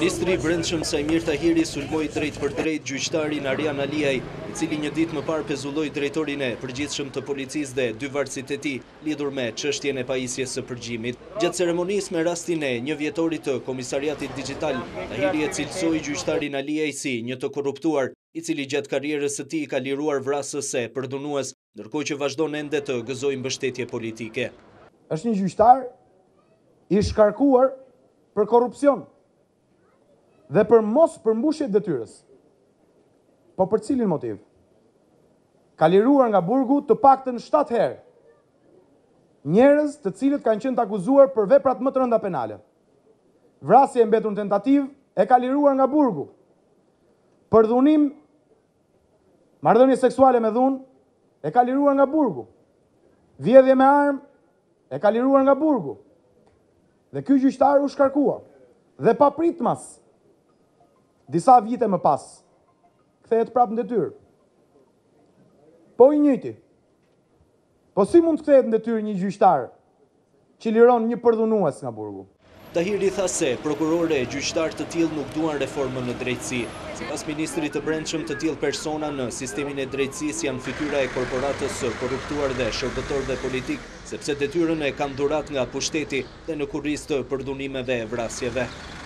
Ministri Brendshem Saimir Tahiri sulmoi drejt për drejt gjyqtarin Arjan Aliaj, I cili një ditë më parë pezulloi drejtorin e përgjithshëm të policisë dhe dy varësit e tij lidhur me çështjen e pajisjes së përgjimit. Gjatë ceremonisë me rastin e një vjetorit të komisariatit dixhital, Tahiri e cilësoi gjyqtarin Aliaj si një të korruptuar, I cili gjatë karrierës së tij ka liruar vrasës e përdunues, ndërkohë që vazhdon ende të gëzojë mbështetje politike. Është një gjyqtar I shkarkuar për korrupsion dhe për mos përmbushje detyrës. Po për cilin motiv? Ka liruar nga burgu të paktën 7 herë. Njerëz të cilët kanë qenë të akuzuar për veprat më të rënda penale. Vrasje e mbetur në tentativë e ka liruar nga burgu. Për dhunim, marrëdhënie seksuale me dhunë e ka liruar nga burgu. Vjedhje me armë e ka liruar nga burgu. Dhe ky gjyqtar u shkarkua. Dhe pa pritmas, disa vite më pas, kthehet prapë në detyrë. Po I njëjti. Po si mund të kthehet në detyrë një gjyqtar që liron një përdhunues nga burgu? Tahiri tha se prokurorë e gjyqtar të tillë nuk duan reformën në drejtësi. Sipas ministrit të Brendshem, të tillë persona në sistemin e drejtësisë janë fytyra e korporatës së korruptuar dhe shërbëtorëve politik, sepse detyrën e kanë dhurat nga pushteti dhe në kurriz të përdhunimeve e vrasjeve.